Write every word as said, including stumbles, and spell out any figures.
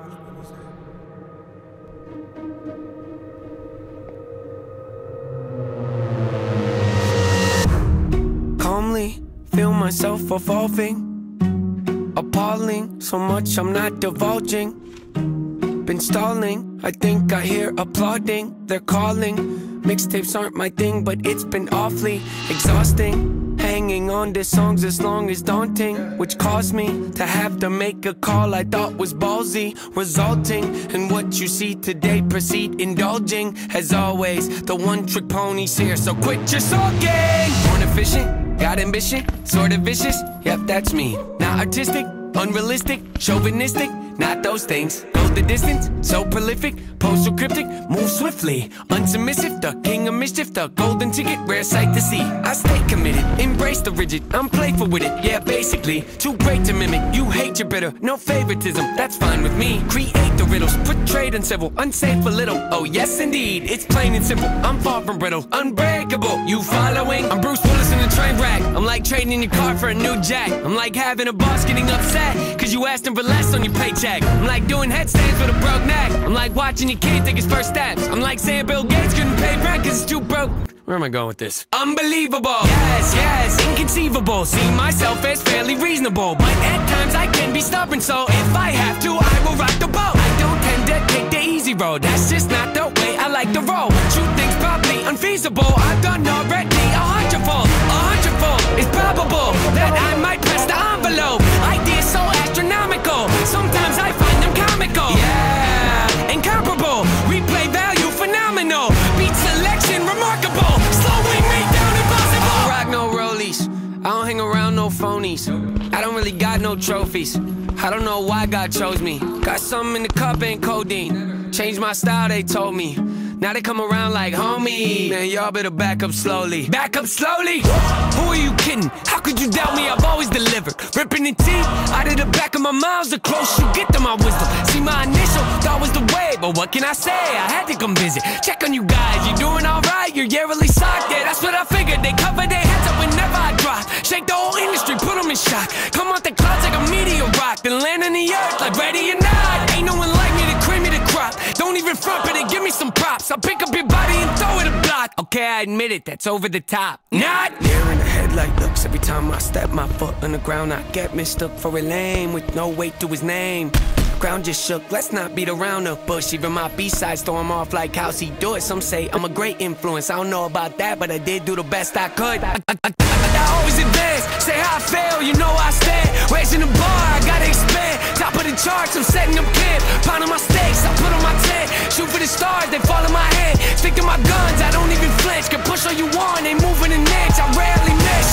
Calmly feel myself evolving, appalling, so much I'm not divulging. Been stalling, I think I hear applauding. They're calling, mixtapes aren't my thing, but it's been awfully exhausting. Hanging on to songs as long as daunting, which caused me to have to make a call I thought was ballsy, resulting in what you see today. Proceed indulging, as always, the one-trick pony's here, so quit your sulking. Born efficient, got ambition, sort of vicious, yep, that's me. Not artistic, unrealistic, chauvinistic, not those things. Go the distance, so prolific, postal cryptic, move swiftly, unsubmissive, the king of mischief, the golden ticket, rare sight to see. I stay committed, embrace the rigid, I'm playful with it, yeah, basically. Too great to mimic, you hate your bitter, no favoritism, that's fine with me. Create the riddles, portrayed uncivil, unsafe a little, oh yes indeed, it's plain and simple, I'm far from brittle, unbreakable, you following? I'm Bruce Willis in a train wreck, I'm like trading in your car for a new jack. I'm like having a boss getting upset, cause you asked him for less on your paycheck. I'm like doing headstands with a broke neck. I'm like watching your kid take his first steps. I'm like saying Bill Gates couldn't pay rent cause it's too broke. Where am I going with this? Unbelievable! Yes, yes, inconceivable. See myself as fairly reasonable, but at times I can be stubborn, so if I have to, I will rock the boat. I don't tend to take the easy road, that's just not the way I like to roll. True things probably unfeasible, I've done already a hundredfold. A hundredfold, it's probable that I might press the envelope. Ideas so astronomical, sometimes I find them comical. Yeah, incomparable, replay value phenomenal. Beat selection remarkable, slowing me down impossible. I don't rock no rollies, I don't hang around no phonies. I don't really got no trophies, I don't know why God chose me. Got something in the cup, ain't codeine. Changed my style, they told me. Now they come around like homie. Man, y'all better back up slowly. Back up slowly? Who are you kidding? How could you doubt me? I've always delivered. Ripping the teeth out of the back of my mouth. The closer you get to my wisdom. See, my initial thought was the way, but what can I say? I had to come visit. Check on you guys. You doing alright? You're yearly socked. Yeah, that's what I figured. They cover their heads up whenever I drop. Shake the whole industry, put them in shock. Come out the clouds like a meteor rock, then land on the earth like ready or not. Ain't no one like me to cream me the crop. Don't even front, but they give me some props. I'll pick up your body and throw it a block. Okay, I admit it, that's over the top. Not there in the headlight looks. Every time I step my foot on the ground, I get mistook for a lame with no weight to his name. Ground just shook, let's not beat around the bush. Even my B-sides throw him off like how's he do it. Some say I'm a great influence, I don't know about that, but I did do the best I could. I, I, I, I always advance, say how I fail, you know I stand. Raising the bar, I gotta expand. Top of the charts, I'm setting up camp. Pounding my stakes, I put on my tent. Shoot for the stars, they fall in my hand. Stick to my guns, I don't even flinch. Can push all you want, ain't moving an inch, I rarely miss.